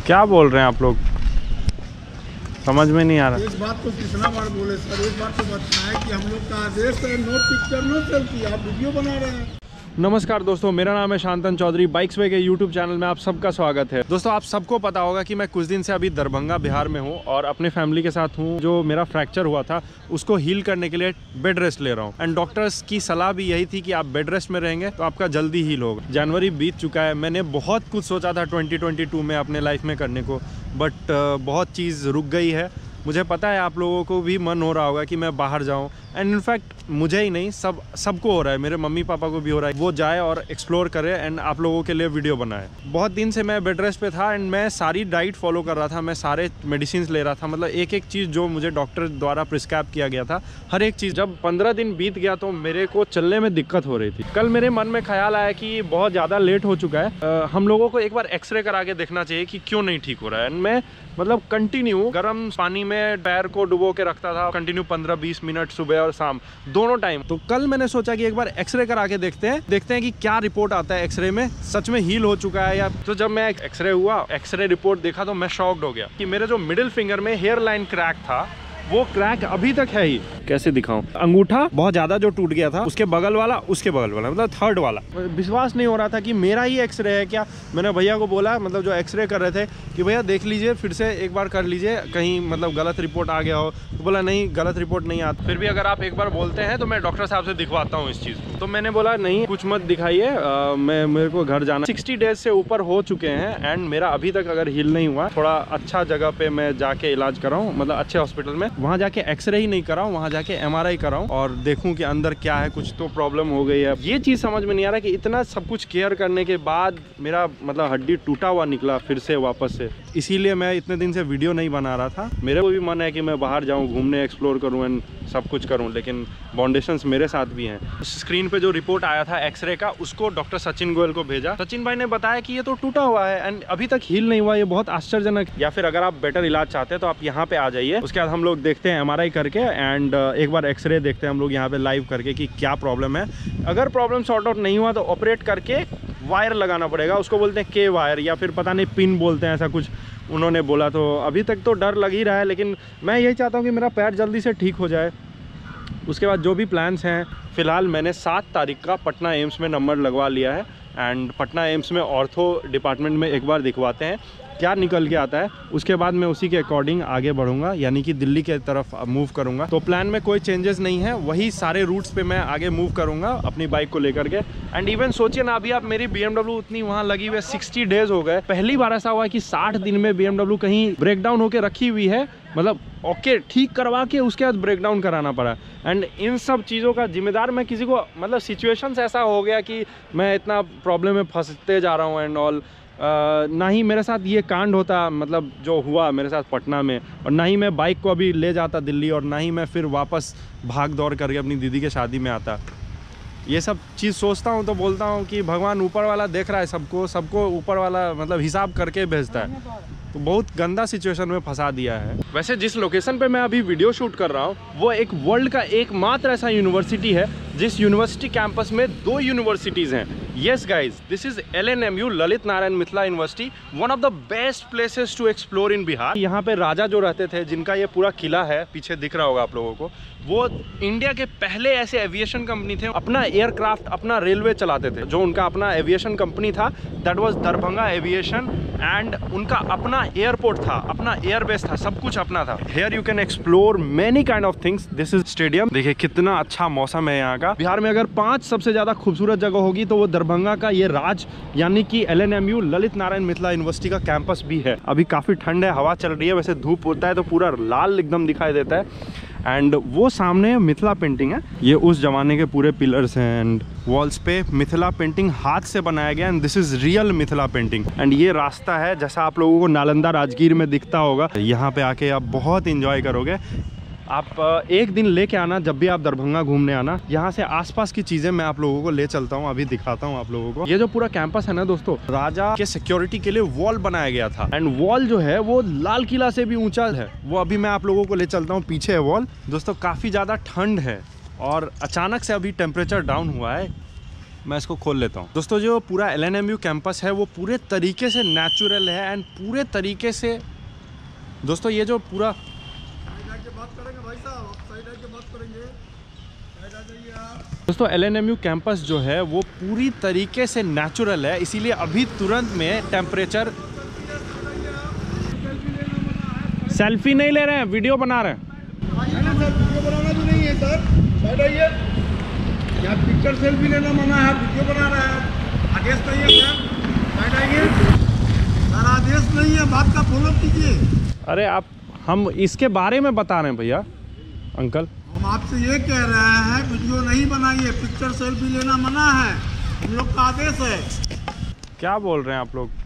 क्या बोल रहे हैं आप लोग, समझ में नहीं आ रहा। एक बात तो कितना बार बोले सर, एक बात तो बताएं कि हम लोग का आदेश है नो पिक्चर नो सेल्फी, आप वीडियो बना रहे हैं। नमस्कार दोस्तों, मेरा नाम है शांतन चौधरी। बाइक्स वे के यूट्यूब चैनल में आप सबका स्वागत है। दोस्तों, आप सबको पता होगा कि मैं कुछ दिन से अभी दरभंगा बिहार में हूँ और अपने फैमिली के साथ हूँ। जो मेरा फ्रैक्चर हुआ था उसको हील करने के लिए बेड रेस्ट ले रहा हूँ एंड डॉक्टर्स की सलाह भी यही थी कि आप बेड रेस्ट में रहेंगे तो आपका जल्दी हील होगा। जनवरी बीत चुका है, मैंने बहुत कुछ सोचा था 2022 में अपने लाइफ में करने को, बट बहुत चीज़ रुक गई है। मुझे पता है आप लोगों को भी मन हो रहा होगा कि मैं बाहर जाऊं एंड इनफैक्ट मुझे ही नहीं सबको हो रहा है, मेरे मम्मी पापा को भी हो रहा है, वो जाए और एक्सप्लोर करे एंड आप लोगों के लिए वीडियो बनाए। बहुत दिन से मैं बेड रेस्ट पे था एंड मैं सारी डाइट फॉलो कर रहा था, मैं सारे मेडिसिन ले रहा था, मतलब एक एक चीज़ जो मुझे डॉक्टर द्वारा प्रिस्क्राइब किया गया था, हर एक चीज़। जब 15 दिन बीत गया तो मेरे को चलने में दिक्कत हो रही थी। कल मेरे मन में ख्याल आया कि बहुत ज़्यादा लेट हो चुका है, हम लोगों को एक बार एक्सरे करा के देखना चाहिए कि क्यों नहीं ठीक हो रहा है। एंड मैं मतलब कंटिन्यू गर्म पानी में पैर को डुबो के रखता था, कंटिन्यू 15-20 मिनट सुबह और शाम दोनों टाइम। तो कल मैंने सोचा कि एक बार एक्सरे करा के देखते हैं कि क्या रिपोर्ट आता है एक्सरे में, सच में हील हो चुका है या। तो जब मैं एक्सरे रिपोर्ट देखा तो मैं शॉक्ड हो गया कि मेरे जो मिडिल फिंगर में हेयर लाइन क्रैक था वो क्रैक अभी तक है ही। कैसे दिखाऊं, अंगूठा बहुत ज्यादा जो टूट गया था, उसके बगल वाला मतलब थर्ड वाला। विश्वास नहीं हो रहा था कि मेरा ही एक्सरे है क्या। मैंने भैया को बोला, मतलब जो एक्सरे कर रहे थे, कि भैया देख लीजिए फिर से एक बार कर लीजिए, कहीं मतलब गलत रिपोर्ट आ गया हो। तो बोला नहीं, गलत रिपोर्ट नहीं आता। फिर भी अगर आप एक बार बोलते हैं तो मैं डॉक्टर साहब से दिखवाता हूँ इस चीज़ को। तो मैंने बोला नहीं, कुछ मत दिखाइए, मेरे को घर जाना। 60 डेज से ऊपर हो चुके हैं एंड मेरा अभी तक अगर हील नहीं हुआ, थोड़ा अच्छा जगह पे मैं जाके इलाज कराऊँ, मतलब अच्छे हॉस्पिटल में, वहाँ जाके एक्सरे ही नहीं कराऊँ, वहाँ जाके MRI कराऊँ और देखूँ कि अंदर क्या है, कुछ तो प्रॉब्लम हो गई है। ये चीज़ समझ में नहीं आ रहा कि इतना सब कुछ केयर करने के बाद मेरा मतलब हड्डी टूटा हुआ निकला फिर से वापस से। इसीलिए मैं इतने दिन से वीडियो नहीं बना रहा था। मेरे को भी मन है कि मैं बाहर जाऊँ, घूमने, एक्सप्लोर करूँ एंड सब कुछ करूँ, लेकिन बाउंडेशंस मेरे साथ भी हैं। स्क्रीन पे जो रिपोर्ट आया था एक्सरे का, उसको डॉक्टर सचिन गोयल को भेजा। सचिन भाई ने बताया कि ये तो टूटा हुआ है एंड अभी तक हील नहीं हुआ। ये बहुत आश्चर्यजनक। या फिर अगर आप बेटर इलाज चाहते हैं तो आप यहाँ पे आ जाइए, उसके बाद हम लोग देखते हैं MRI करके एंड एक बार एक्सरे देखते हैं हम लोग यहाँ पे लाइव करके कि क्या प्रॉब्लम है। अगर प्रॉब्लम सॉर्ट आउट नहीं हुआ तो ऑपरेट करके वायर लगाना पड़ेगा, उसको बोलते हैं K वायर या फिर पता नहीं पिन बोलते हैं, ऐसा कुछ उन्होंने बोला। तो अभी तक तो डर लग ही रहा है, लेकिन मैं यही चाहता हूँ कि मेरा पैर जल्दी से ठीक हो जाए। उसके बाद जो भी प्लान्स हैं, फ़िलहाल मैंने 7 तारीख का पटना एम्स में नंबर लगवा लिया है एंड पटना एम्स में ऑर्थो डिपार्टमेंट में एक बार दिखवाते हैं क्या निकल के आता है। उसके बाद मैं उसी के अकॉर्डिंग आगे बढ़ूंगा, यानी कि दिल्ली के तरफ मूव करूंगा। तो प्लान में कोई चेंजेस नहीं है, वही सारे रूट्स पे मैं आगे मूव करूंगा अपनी बाइक को लेकर के। एंड इवन सोचिए ना, अभी आप मेरी BMW उतनी वहाँ लगी हुई है, 60 डेज हो गए। पहली बार ऐसा हुआ है कि 60 दिन में BMW कहीं ब्रेकडाउन होकर रखी हुई है, मतलब ओके ठीक करवा के उसके बाद ब्रेकडाउन कराना पड़ा। एंड इन सब चीज़ों का जिम्मेदार मैं किसी को, मतलब सिचुएशंस ऐसा हो गया कि मैं इतना प्रॉब्लम में फंसते जा रहा हूँ एंड ऑल। ना ही मेरे साथ ये कांड होता, मतलब जो हुआ मेरे साथ पटना में, और ना ही मैं बाइक को अभी ले जाता दिल्ली, और ना ही मैं फिर वापस भाग दौड़ करके अपनी दीदी के शादी में आता। ये सब चीज़ सोचता हूँ तो बोलता हूँ कि भगवान ऊपर वाला देख रहा है सबको ऊपर वाला मतलब हिसाब करके भेजता है। तो बहुत गंदा सिचुएशन में फंसा दिया है। वैसे जिस लोकेशन पे मैं अभी वीडियो शूट कर रहा हूँ वो एक वर्ल्ड का एकमात्र ऐसा यूनिवर्सिटी है जिस यूनिवर्सिटी कैंपस में 2 यूनिवर्सिटीज़ हैं। Yes guys, this is LNMU, Lalit Narayan Mithila University, one of the best places to explore in Bihar. यहाँ पे राजा जो रहते थे, जिनका ये पूरा किला है पीछे दिख रहा होगा आप लोगों को, वो इंडिया के पहले ऐसे एविएशन कंपनी थे, अपना एयरक्राफ्ट, अपना रेलवे चलाते थे। जो उनका अपना एविएशन कंपनी था that was Darbhanga aviation and उनका अपना एयरपोर्ट था, अपना एयरबेस था, सब कुछ अपना था। Here you can explore many kind of things. This is stadium. देखिए कितना अच्छा मौसम है यहाँ का। बिहार में अगर 5 सबसे ज्यादा खूबसूरत जगह होगी तो वो दरभंगा का ये राज यानी कि LNMU ललित नारायण मिथिला यूनिवर्सिटी का कैंपस भी है। अभी काफी ठंड है, हवा चल रही है, वैसे धूप होता है तो पूरा लाल एकदम दिखाई देता है। एंड वो सामने मिथिला पेंटिंग है, ये उस जमाने के पूरे पिलर्स हैं एंड वॉल्स पे मिथिला पेंटिंग हाथ से बनाया गया and this is real Mithila painting. And ये रास्ता है जैसा आप लोगों को नालंदा राजगीर में दिखता होगा। यहाँ पे आके आप बहुत इंजॉय करोगे। आप एक दिन लेके आना, जब भी आप दरभंगा घूमने आना, यहाँ से आसपास की चीजें मैं आप लोगों को ले चलता हूँ, अभी दिखाता हूँ आप लोगों को। ये जो पूरा कैंपस है ना दोस्तों, राजा के सिक्योरिटी के लिए वॉल बनाया गया था एंड वॉल जो है वो लाल किला से भी ऊंचा है। वो अभी मैं आप लोगों को ले चलता हूँ, पीछे है वॉल। दोस्तों काफी ज्यादा ठंड है और अचानक से अभी टेम्परेचर डाउन हुआ है। मैं इसको खोल लेता हूँ। दोस्तों जो पूरा LNMU कैंपस है वो पूरे तरीके से नेचुरल है एंड पूरे तरीके से दोस्तों ये जो पूरा दोस्तों LNMU कैंपस जो है वो पूरी तरीके से नेचुरल है, इसीलिए अभी तुरंत में टेम्परेचर सेल्फी नहीं ले रहे हैं, वीडियो बना रहे हैं। वीडियो बनाना भी नहीं है सर, साइड आइए। यहाँ पिक्चर सेल्फी लेना मना है, वीडियो बना रहा है, आदेश नहीं है सर, साइड आइए सर, आदेश नहीं है, बात का फॉलो कीजिए। अरे हम इसके बारे में बता रहे हैं भैया अंकल। हम आपसे ये कह रहे हैं वीडियो नहीं बनाइए, पिक्चर सेल्फी लेना मना है, हम लोग का आदेश है। क्या बोल रहे हैं आप लोग,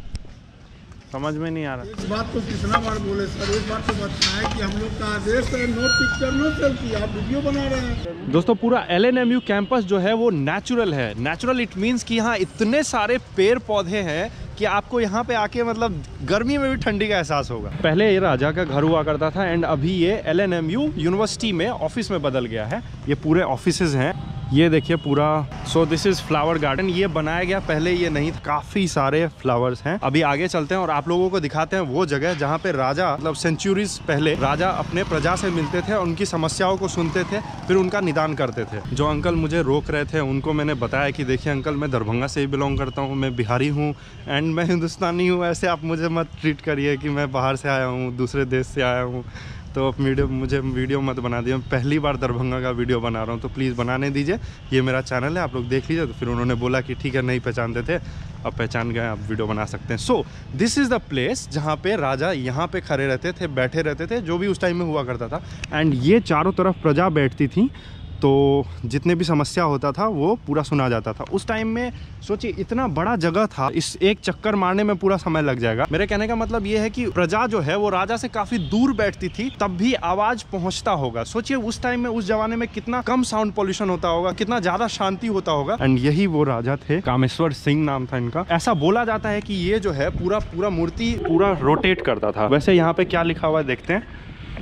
समझ में नहीं आ रहा। इस बात को कितना बार बोले सर, एक बार तो बताएं कि हम लोग का आदेश है, नो पिक्चर नो सेल्फी, आप वीडियो बना रहे हैं। दोस्तों पूरा LNMU कैंपस जो है वो नेचुरल है। नेचुरल इट मीन्स कि यहाँ इतने सारे पेड़ पौधे हैं कि आपको यहाँ पे आके मतलब गर्मी में भी ठंडी का एहसास होगा। पहले ये राजा का घर हुआ करता था एंड अभी ये LNMU यूनिवर्सिटी में ऑफिस में बदल गया है। ये पूरे ऑफिसेज हैं, ये देखिए पूरा। So this is flower garden, ये बनाया गया, पहले ये नहीं था। काफी सारे फ्लावर्स हैं। अभी आगे चलते हैं और आप लोगों को दिखाते हैं वो जगह जहाँ पे राजा मतलब सेंचुरीज पहले राजा अपने प्रजा से मिलते थे, उनकी समस्याओं को सुनते थे, फिर उनका निदान करते थे। जो अंकल मुझे रोक रहे थे उनको मैंने बताया कि देखिए अंकल, मैं दरभंगा से ही बिलोंग करता हूँ, मैं बिहारी हूँ एंड मैं हिंदुस्तानी हूँ, ऐसे आप मुझे मत ट्रीट करिए कि मैं बाहर से आया हूँ, दूसरे देश से आया हूँ, तो मुझे वीडियो मत बना दिए। मैं पहली बार दरभंगा का वीडियो बना रहा हूँ, तो प्लीज़ बनाने दीजिए, ये मेरा चैनल है, आप लोग देख लीजिए। तो फिर उन्होंने बोला कि ठीक है, नहीं पहचानते थे, अब पहचान गए, आप वीडियो बना सकते हैं। So this is the place जहाँ पे राजा यहाँ पे खड़े रहते थे, बैठे रहते थे, जो भी उस टाइम में हुआ करता था। एंड ये चारों तरफ प्रजा बैठती थी, तो जितने भी समस्या होता था वो पूरा सुना जाता था। उस टाइम में सोचिए इतना बड़ा जगह था, इस एक चक्कर मारने में पूरा समय लग जाएगा। मेरे कहने का मतलब ये है कि प्रजा जो है वो राजा से काफी दूर बैठती थी, तब भी आवाज पहुंचता होगा। सोचिए उस टाइम में, उस जमाने में कितना कम साउंड पोल्यूशन होता होगा, कितना ज्यादा शांति होता होगा। एंड यही वो राजा थे, कामेश्वर सिंह नाम था इनका। ऐसा बोला जाता है कि ये जो है पूरा मूर्ति पूरा रोटेट करता था। वैसे यहाँ पे क्या लिखा हुआ है देखते हैं,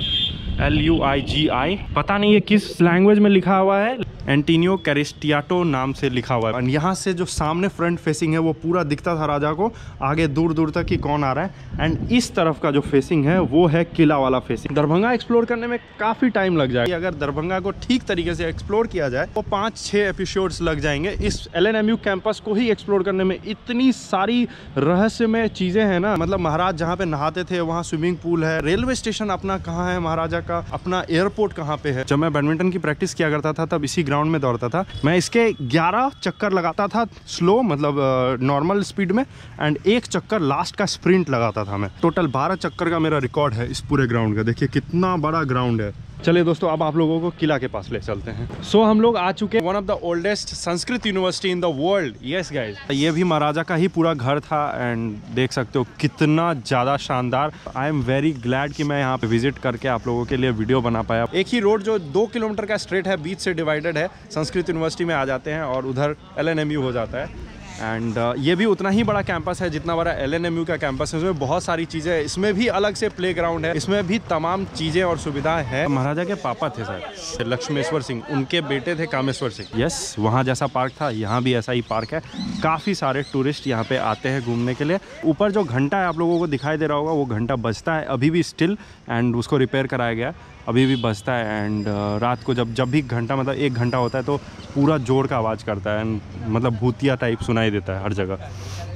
LUIGI, पता नहीं ये किस लैंग्वेज में लिखा हुआ है, एंटीनियो कैरिस्टियाटो नाम से लिखा हुआ है। और यहाँ से जो सामने फ्रंट फेसिंग है वो पूरा दिखता था राजा को, आगे दूर दूर तक कि कौन आ रहा है। एंड इस तरफ का जो फेसिंग है वो है किला वाला फेसिंग। दरभंगा एक्सप्लोर करने में काफ़ी टाइम लग जाएगा। अगर दरभंगा को ठीक तरीके से एक्सप्लोर किया जाए तो 5-6 एपिसोड्स लग जाएंगे। इस LNMU कैंपस को ही एक्सप्लोर करने में इतनी सारी रहस्यमय चीज़ें हैं ना। मतलब महाराज जहाँ पे नहाते थे वहाँ स्विमिंग पूल है, रेलवे स्टेशन अपना कहाँ है महाराजा का, अपना एयरपोर्ट कहाँ पे है। जब मैं बैडमिंटन की प्रैक्टिस किया करता था तब इसी ग्राउंड में दौड़ता था। मैं इसके 11 चक्कर लगाता था स्लो, मतलब नॉर्मल स्पीड में, एंड 1 चक्कर लास्ट का स्प्रिंट लगाता था मैं। टोटल 12 चक्कर का मेरा रिकॉर्ड है इस पूरे ग्राउंड का। देखिए कितना बड़ा ग्राउंड है। चलिए दोस्तों, अब आप लोगों को किला के पास ले चलते हैं। सो हम लोग आ चुके हैं one of the oldest Sanskrit university in the world. Yes guys, ये भी महाराजा का ही पूरा घर था एंड देख सकते हो कितना ज़्यादा शानदार। आई एम वेरी ग्लैड कि मैं यहाँ पे विजिट करके आप लोगों के लिए वीडियो बना पाया। एक ही रोड जो 2 किलोमीटर का स्ट्रेट है, बीच से डिवाइडेड है, संस्कृत यूनिवर्सिटी में आ जाते हैं और उधर LNMU हो जाता है। एंड ये भी उतना ही बड़ा कैंपस है जितना बड़ा LNMU का कैंपस है। इसमें बहुत सारी चीज़ें हैं, इसमें भी अलग से प्लेग्राउंड है, इसमें भी तमाम चीज़ें और सुविधाएं हैं। महाराजा के पापा थे सर लक्ष्मेश्वर सिंह, उनके बेटे थे कामेश्वर सिंह। यस, वहाँ जैसा पार्क था यहाँ भी ऐसा ही पार्क है। काफ़ी सारे टूरिस्ट यहाँ पे आते हैं घूमने के लिए। ऊपर जो घंटा है आप लोगों को दिखाई दे रहा होगा, वो घंटा बजता है अभी भी स्टिल, एंड उसको रिपेयर कराया गया, अभी भी बजता है। एंड रात को जब भी घंटा मतलब 1 घंटा होता है तो पूरा जोर का आवाज़ करता है, एंड मतलब भूतिया टाइप सुनाई देता है हर जगह।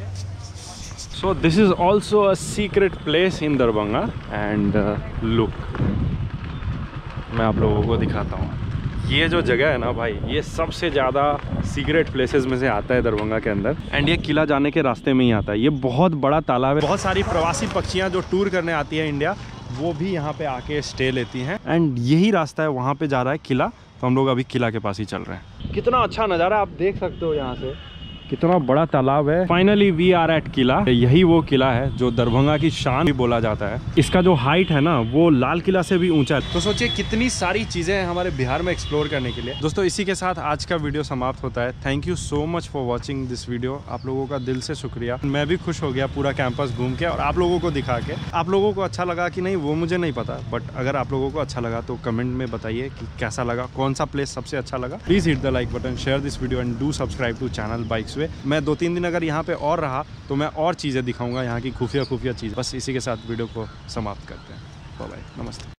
So this is also a secret place in Darbhanga. And look, मैं आप लोगों को दिखाता हूँ। ये जो जगह है ना भाई, ये सबसे ज़्यादा सीक्रेट प्लेसेस में से आता है दरभंगा के अंदर। एंड ये किला जाने के रास्ते में ही आता है। ये बहुत बड़ा तालाब है। बहुत सारी प्रवासी पक्षियाँ जो टूर करने आती है इंडिया, वो भी यहाँ पे आके स्टे लेती हैं। एंड यही रास्ता है, वहाँ पे जा रहा है किला। तो हम लोग अभी किला के पास ही चल रहे हैं। कितना अच्छा नज़ारा आप देख सकते हो यहाँ से, कितना बड़ा तालाब है। Finally we are at qila. यही वो किला है जो दरभंगा की शान भी बोला जाता है। इसका जो हाइट है ना वो लाल किला से भी ऊंचा है। तो सोचिए कितनी सारी चीजें हैं हमारे बिहार में एक्सप्लोर करने के लिए। दोस्तों इसी के साथ आज का वीडियो समाप्त होता है। Thank you so much for watching this video. आप लोगों का दिल से शुक्रिया। मैं भी खुश हो गया पूरा कैंपस घूम के और आप लोगों को दिखा के। आप लोगों को अच्छा लगा कि नहीं वो मुझे नहीं पता, बट अगर आप लोगों को अच्छा लगा तो कमेंट में बताइए कि कैसा लगा, कौन सा प्लेस सबसे अच्छा लगा। Please hit the like button, share this video and do subscribe to channel bikes way. मैं 2-3 दिन अगर यहाँ पे और रहा तो मैं और चीज़ें दिखाऊंगा, यहाँ की खुफिया चीज़। बस इसी के साथ वीडियो को समाप्त करते हैं। बाय बाय, नमस्ते।